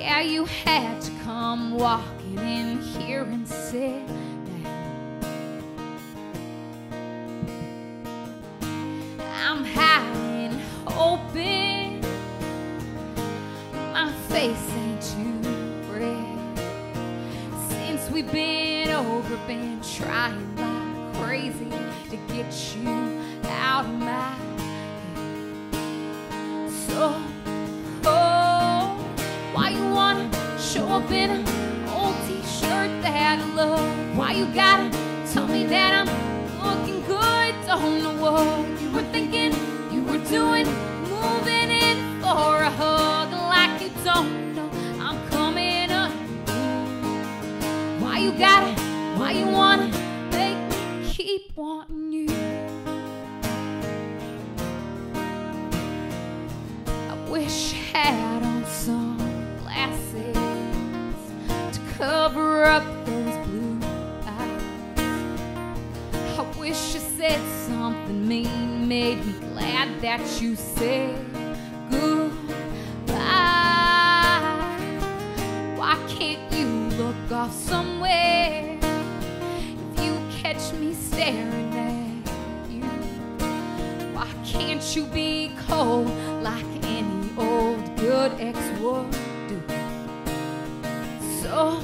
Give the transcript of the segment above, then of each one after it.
Yeah, you had to come walking in here and sit down. I'm hiding, hoping my face ain't too red. Since we've been over, been trying like crazy to get you out of my head. So, why you wanna show up in an old t-shirt that I love? Why you gotta tell me that I'm looking good? Don't know what you were thinking, you were doing, moving in for a hug like you don't know I'm coming up. Why you wanna make me keep wanting you? I wish I had on some glasses to cover up those blue eyes. I wish you said something mean, made me glad that you said goodbye. Why can't you look off somewhere if you catch me staring at you? Why can't you be cold like any old good ex would do? So,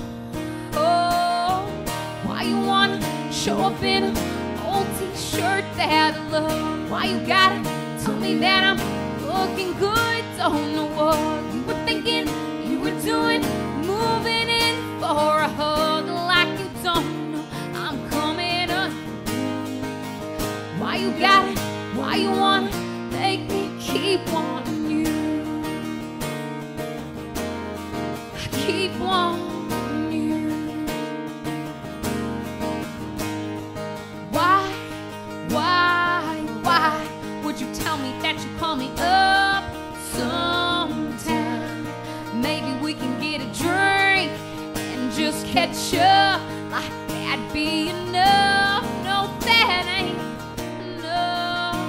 why you wanna show up in an old t-shirt that I love? Why you gotta tell me that I'm looking good? Don't know what you were thinking, you were doing, moving in for a hug like you don't know I'm coming up. Why you wanna make me keep wanting you? I keep wanting you. Why would you tell me that you call me up sometime? Maybe we can get a drink and just catch up, like that'd be enough. No, that ain't enough.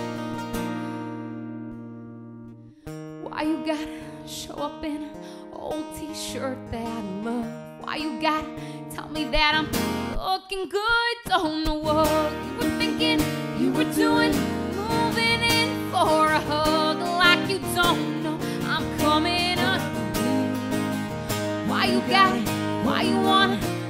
Why you gotta show up in an old t-shirt that I love? Why you gotta tell me that I'm looking good? Don't know what you were thinking, you were doing, moving in for a hug like you don't know I'm coming up. Why you wanna